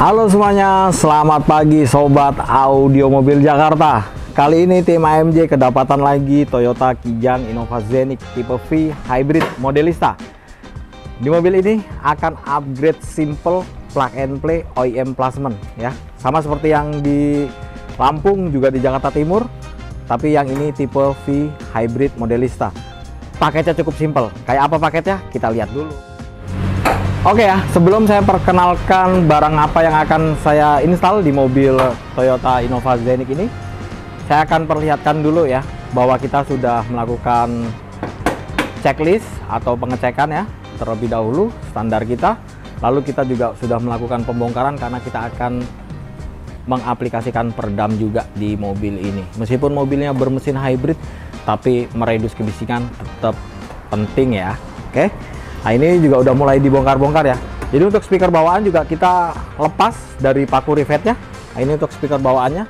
Halo semuanya, selamat pagi Sobat Audio Mobil Jakarta. Kali ini tim AMJ kedapatan lagi Toyota Kijang Innova Xenic tipe V Hybrid Modelista. Di mobil ini akan upgrade simple plug and play OEM placement ya. Sama seperti yang di Lampung juga di Jakarta Timur, tapi yang ini tipe V Hybrid Modelista. Paketnya cukup simple. Kayak apa paketnya? Kita lihat dulu. Oke ya, sebelum saya perkenalkan barang apa yang akan saya install di mobil Toyota Innova Xenic ini, saya akan perlihatkan dulu ya bahwa kita sudah melakukan checklist atau pengecekan ya terlebih dahulu standar kita. Lalu kita juga sudah melakukan pembongkaran karena kita akan mengaplikasikan peredam juga di mobil ini. Meskipun mobilnya bermesin hybrid, tapi meredus kebisingan tetap penting ya. Oke. Nah, ini juga udah mulai dibongkar-bongkar ya. Jadi untuk speaker bawaan juga kita lepas dari paku rivetnya. Nah, ini untuk speaker bawaannya.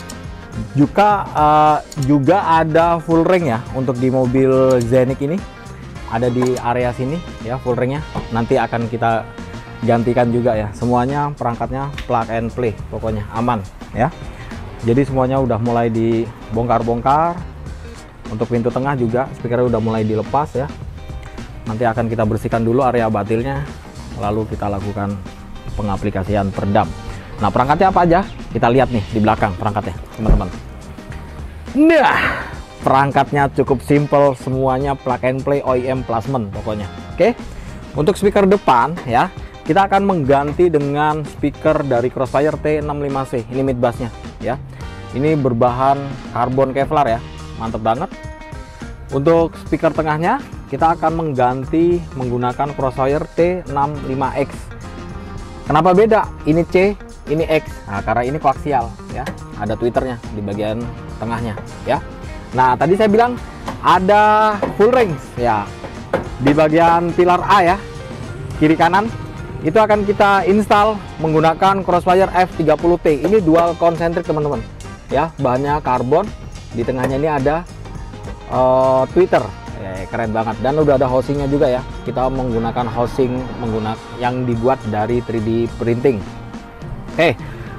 Juga ada full ring ya untuk di mobil Xenic ini. Ada di area sini ya full ringnya. Nanti akan kita gantikan juga ya. Semuanya perangkatnya plug and play, pokoknya aman ya. Jadi semuanya udah mulai dibongkar-bongkar. Untuk pintu tengah juga speakernya udah mulai dilepas ya. Nanti akan kita bersihkan dulu area batilnya, lalu kita lakukan pengaplikasian peredam. Nah, perangkatnya apa aja? Kita lihat nih di belakang perangkatnya, teman-teman. Nah, perangkatnya cukup simple, semuanya plug and play OEM placement pokoknya. Oke. Untuk speaker depan ya, kita akan mengganti dengan speaker dari Crossfire T65C. Ini mid bassnya ya. Ini berbahan karbon Kevlar ya. Mantep banget. Untuk speaker tengahnya kita akan mengganti menggunakan Crossfire T65X. Kenapa beda? Ini C, ini X. Nah, karena ini koaksial ya. Ada tweeternya di bagian tengahnya ya. Nah, tadi saya bilang ada full rings ya. Di bagian pilar A ya, kiri kanan itu akan kita install menggunakan Crossfire F30T. Ini dual concentric teman-teman ya. Bahannya karbon. Di tengahnya ini ada tweeter. Keren banget, dan udah ada housingnya juga ya. Kita menggunakan housing yang dibuat dari 3D printing. Oke.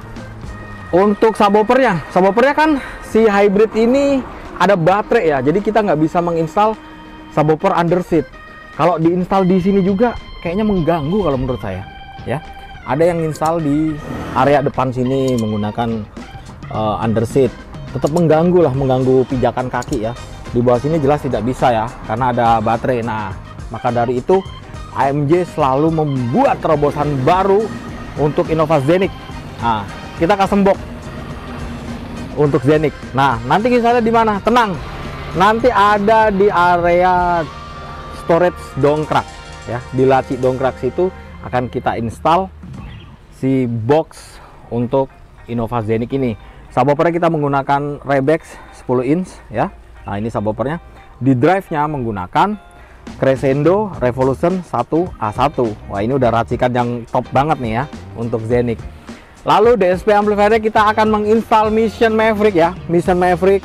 Untuk subwoofernya kan si hybrid ini ada baterai ya, jadi kita nggak bisa menginstal subwoofer underseat. Kalau diinstal di sini juga kayaknya mengganggu kalau menurut saya ya. Ada yang install di area depan sini menggunakan underseat, tetap mengganggu pijakan kaki ya. Di bawah sini jelas tidak bisa ya, karena ada baterai. Nah, maka dari itu AMJ selalu membuat terobosan baru untuk Innova Xenic. Nah, kita custom box untuk Xenic. Nah, nanti misalnya di mana? Tenang, nanti ada di area storage dongkrak ya. Di laci dongkrak situ akan kita install si box untuk Innova Xenic ini. Subwoofernya kita menggunakan Rebex 10 inch ya. Nah, ini subwoofernya. Di drive-nya menggunakan Crescendo Revolution 1A1. Wah, ini udah racikan yang top banget nih ya untuk Xenic. Lalu DSP amplifiernya kita akan menginstal Mission Maverick ya. Mission Maverick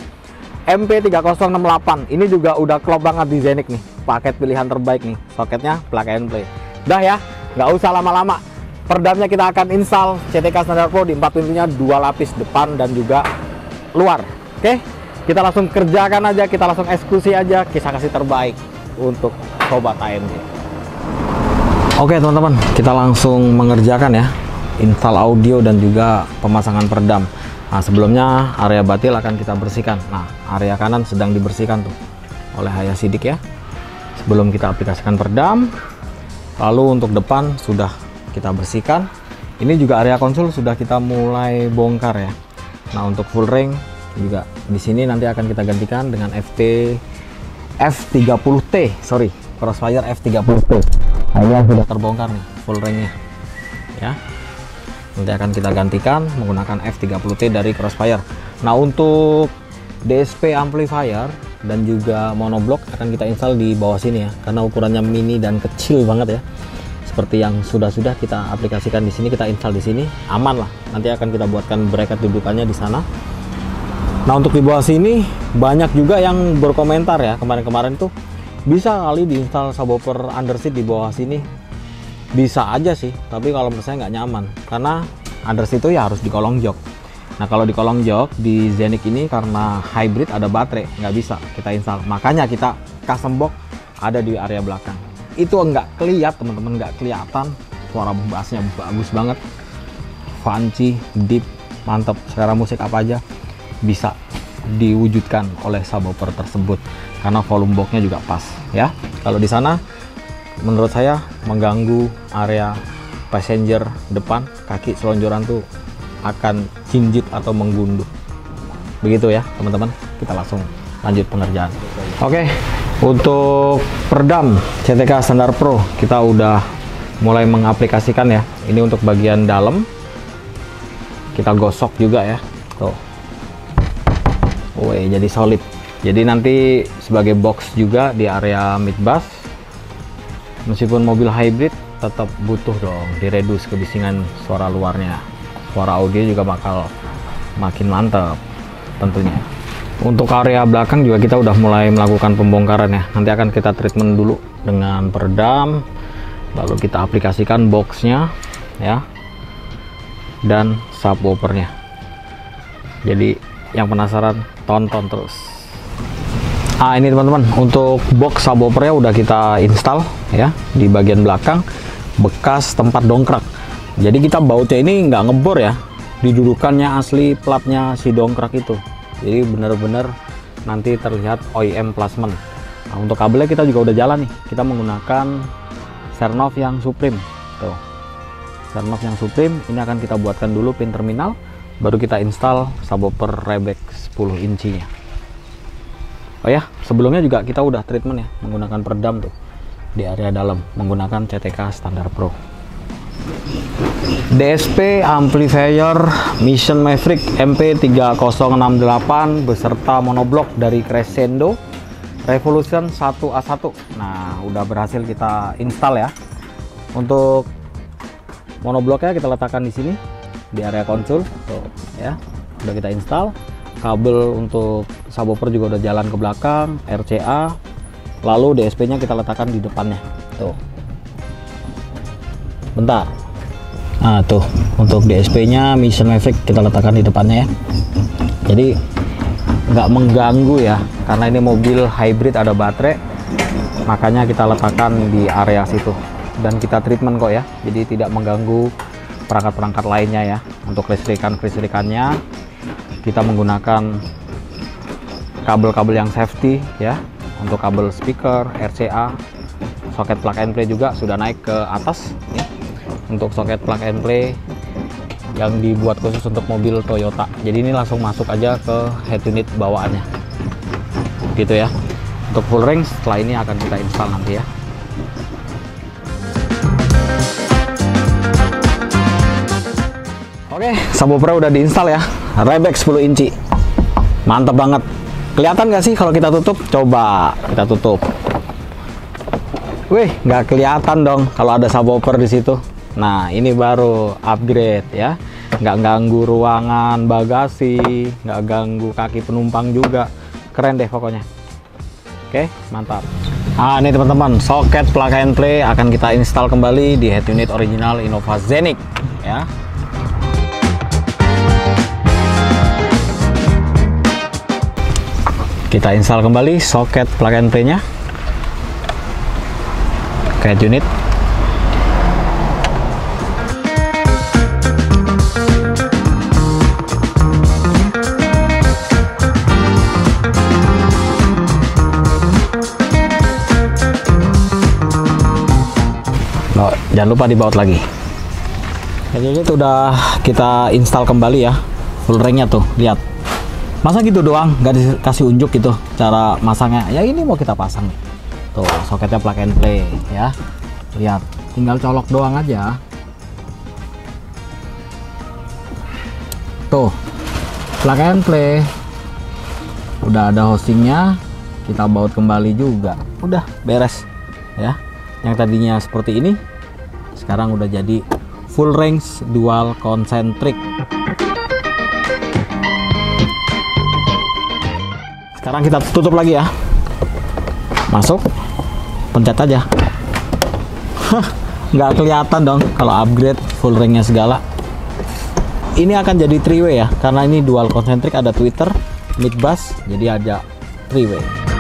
MP3068. Ini juga udah klop banget di Xenic nih. Paket pilihan terbaik nih. Soketnya plug and play. Udah ya, nggak usah lama-lama. Peredamnya kita akan install CTK Standard Pro di 4 pintunya, 2 lapis depan dan juga luar. Oke? Kita langsung kerjakan aja, kita langsung eksekusi aja, kisah kasih terbaik untuk Sobat AMJ. Oke teman-teman, kita langsung mengerjakan ya, install audio dan juga pemasangan peredam. Nah, sebelumnya area batil akan kita bersihkan. Nah, area kanan sedang dibersihkan tuh oleh Ayah Sidik ya. Sebelum kita aplikasikan peredam, lalu untuk depan sudah kita bersihkan. Ini juga area konsol sudah kita mulai bongkar ya. Nah, untuk full ring juga di sini nanti akan kita gantikan dengan F30T, Crossfire F30T. Nah, ini sudah terbongkar nih full ringnya ya. Nanti akan kita gantikan menggunakan F30T dari Crossfire. Nah, untuk DSP amplifier dan juga monoblock akan kita install di bawah sini ya, karena ukurannya mini dan kecil banget ya. Seperti yang sudah kita aplikasikan di sini, kita install di sini, aman lah. Nanti akan kita buatkan bracket dudukannya di sana. Nah, untuk di bawah sini banyak juga yang berkomentar ya, kemarin-kemarin tuh bisa kali diinstal subwoofer underseat di bawah sini. Bisa aja sih, tapi kalau menurut saya nggak nyaman, karena under situ ya harus di kolong jok. Nah kalau di kolong jok di Zenik ini karena hybrid ada baterai, nggak bisa kita install. Makanya kita custom box ada di area belakang. Itu nggak kelihatan teman-teman, nggak kelihatan. Suara bassnya bagus banget, funky, deep, mantap. Selera musik apa aja bisa diwujudkan oleh subwoofer tersebut karena volume boxnya juga pas ya. Kalau di sana menurut saya mengganggu area passenger depan, kaki selonjoran tuh akan jinjit atau menggunduh. Begitu ya teman-teman, kita langsung lanjut pengerjaan. Oke, untuk peredam CTK Standar Pro kita udah mulai mengaplikasikan ya. Ini untuk bagian dalam kita gosok juga ya, tuh. Woi, jadi solid. Jadi nanti sebagai box juga di area mid bass, meskipun mobil hybrid tetap butuh dong diredus kebisingan suara luarnya. Suara audio juga bakal makin mantap tentunya. Untuk area belakang juga kita udah mulai melakukan pembongkaran ya. Nanti akan kita treatment dulu dengan peredam, lalu kita aplikasikan boxnya ya, dan subwoofernya. Jadi yang penasaran tonton terus. Ini teman-teman, untuk box subwoofernya udah kita install ya di bagian belakang bekas tempat dongkrak. Jadi kita bautnya ini nggak ngebor ya, didudukannya asli platnya si dongkrak itu. Jadi bener-bener nanti terlihat OEM placement. Nah, untuk kabelnya kita juga udah jalan nih. Kita menggunakan Sernov yang Supreme. Tuh, Sernov yang Supreme. Ini akan kita buatkan dulu pin terminal, baru kita install subwoofer Rebek 10 inchinya. Oh ya, sebelumnya juga kita udah treatment ya menggunakan peredam tuh di area dalam menggunakan CTK Standar Pro. DSP amplifier Mission Maverick MP3068 beserta monoblok dari Crescendo Revolution 1A1. Nah, udah berhasil kita install ya. Untuk monobloknya kita letakkan di sini di area konsol tuh ya. Udah kita install. Kabel untuk subwoofer juga udah jalan ke belakang, RCA. Lalu DSP-nya kita letakkan di depannya. Tuh. Bentar. Nah, tuh untuk DSP-nya Mission Maverick kita letakkan di depannya ya. Jadi nggak mengganggu ya, karena ini mobil hybrid ada baterai, makanya kita letakkan di area situ dan kita treatment kok ya. Jadi tidak mengganggu perangkat-perangkat lainnya ya. Untuk kelistrikannya kita menggunakan kabel-kabel yang safety ya. Untuk kabel speaker, RCA, soket plug and play juga sudah naik ke atas ya. Untuk soket plug and play yang dibuat khusus untuk mobil Toyota. Jadi ini langsung masuk aja ke head unit bawaannya. Gitu ya. Untuk full range setelah ini akan kita install nanti ya. Oke, subwoofer udah diinstal ya. Rebek 10 inci. Mantap banget. Kelihatan nggak sih kalau kita tutup? Coba kita tutup. Wih, nggak kelihatan dong kalau ada subwoofer di situ. Nah, ini baru upgrade ya. Nggak ganggu ruangan bagasi, nggak ganggu kaki penumpang juga. Keren deh pokoknya. Oke, mantap. Ini teman-teman, soket plug and play akan kita install kembali di head unit original Innova Zenik ya. Kita install kembali soket plug and play-nya ke head unit. Loh, jangan lupa dibaut lagi. Head unit udah kita install kembali ya. Full ring-nya tuh, lihat. Masa gitu doang, nggak dikasih unjuk gitu cara masangnya. Ya ini mau kita pasang nih. Tuh, soketnya plug and play ya. Lihat, tinggal colok doang aja. Tuh, plug and play. Udah ada housingnya, kita baut kembali juga. Udah beres ya. Yang tadinya seperti ini, sekarang udah jadi full range dual concentric. Sekarang kita tutup lagi ya. Masuk, pencet aja. Nggak kelihatan dong kalau upgrade full ringnya segala. ini akan jadi three way ya, karena ini dual concentric, ada tweeter, mid bass, jadi ada three way.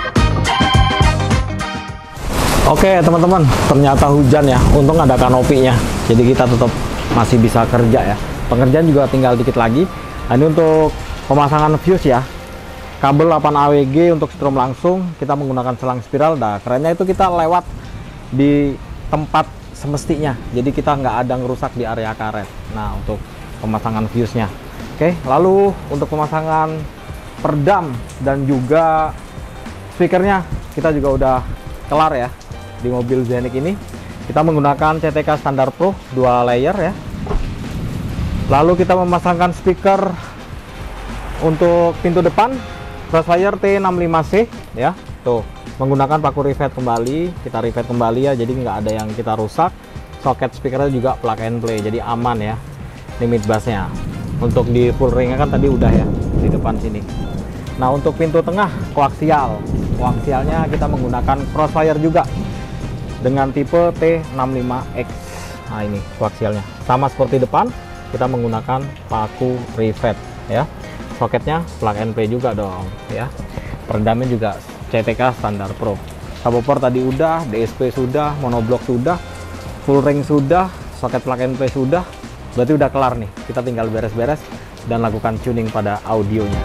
Oke teman-teman, ternyata hujan ya, untung ada kanopinya, jadi kita tetap masih bisa kerja ya. Pengerjaan juga tinggal dikit lagi. Nah, ini untuk pemasangan fuse ya, kabel 8 AWG untuk strom langsung, kita menggunakan selang spiral. Nah kerennya itu kita lewat di tempat semestinya, jadi kita nggak ada ngerusak di area karet. Nah untuk pemasangan fuse-nya. Oke, lalu untuk pemasangan peredam dan juga speakernya kita juga udah kelar ya di mobil Zenik ini. Kita menggunakan CTK standar Pro 2 layer ya. Lalu kita memasangkan speaker untuk pintu depan Crossfire T65C ya. Tuh, menggunakan paku rivet kembali, kita rivet kembali ya, jadi nggak ada yang kita rusak. Soket speakernya juga plug and play, jadi aman ya. Limit bassnya untuk di full ringnya kan tadi udah ya di depan sini. Nah untuk pintu tengah koaksialnya kita menggunakan Crossfire juga dengan tipe T65X. Nah ini koaksialnya sama seperti depan, kita menggunakan paku rivet ya. Soketnya plug and play juga dong ya. Peredamnya juga CTK standar Pro. Subwoofer tadi udah, DSP sudah, monoblock sudah, full ring sudah, soket plug and play sudah. Berarti udah kelar nih, kita tinggal beres-beres dan lakukan tuning pada audionya.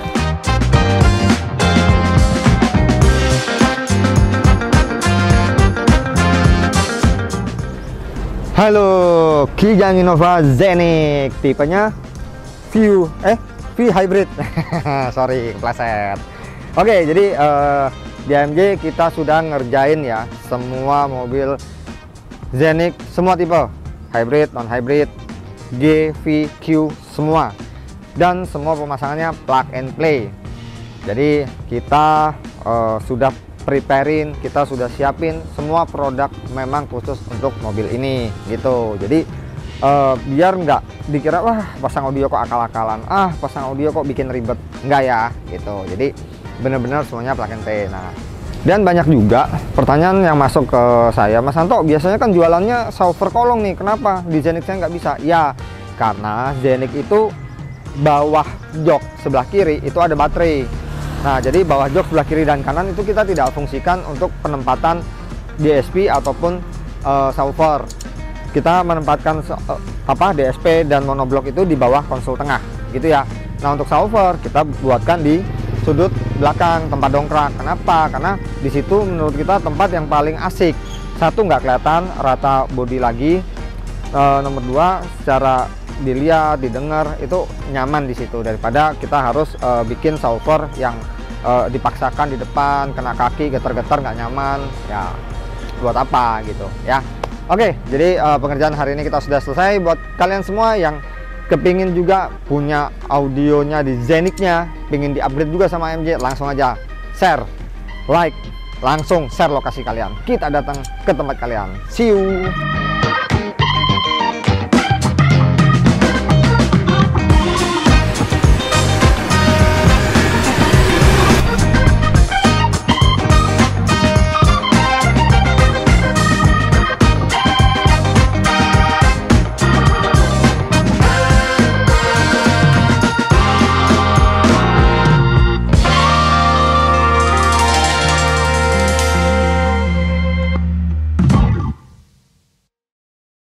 Halo, Kijang Innova Zenik, tipenya V Hybrid. Sorry, kepleset. Oke, jadi di AMG kita sudah ngerjain ya semua mobil Zenik, semua tipe, hybrid, non hybrid, G, V, Q semua, dan semua pemasangannya plug and play. Jadi kita sudah preparein, kita sudah siapin semua produk memang khusus untuk mobil ini gitu. Jadi biar nggak dikira wah pasang audio kok akal-akalan, pasang audio kok bikin ribet, enggak ya gitu. Jadi bener-bener semuanya plug and play. Nah, dan banyak juga pertanyaan yang masuk ke saya, Mas Santo biasanya kan jualannya subwoofer kolong nih, kenapa di Zenik saya nggak bisa? Ya karena Zenik itu bawah jok sebelah kiri itu ada baterai. Nah jadi bawah jok sebelah kiri dan kanan itu kita tidak fungsikan untuk penempatan DSP ataupun subwoofer. Kita menempatkan DSP dan monoblock itu di bawah konsol tengah gitu ya. Nah untuk subwoofer kita buatkan di sudut belakang tempat dongkrak. Kenapa? Karena di situ menurut kita tempat yang paling asik. Satu, nggak kelihatan rata bodi lagi. Nomor dua, secara dilihat, didengar itu nyaman di situ daripada kita harus bikin subwoofer yang dipaksakan di depan, kena kaki, getar-getar nggak nyaman. Ya buat apa gitu ya. Oke, jadi pengerjaan hari ini kita sudah selesai. Buat kalian semua yang kepingin juga punya audionya di Zeniknya, pingin di-upgrade juga sama AMG, langsung aja share, like, langsung share lokasi kalian. Kita datang ke tempat kalian. See you!